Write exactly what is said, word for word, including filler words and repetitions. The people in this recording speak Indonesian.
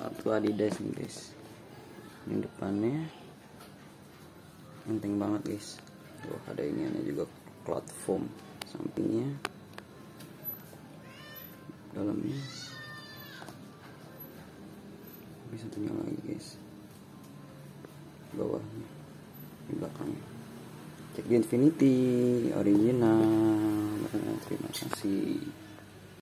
sepatu Adidas nih guys. Ini depannya penting banget guys. Tuh ada iniannya juga, cloth foam. Sampingnya, dalamnya, ini satunya lagi guys, bawahnya, di belakangnya. Cek di Infinity original. Terima kasih.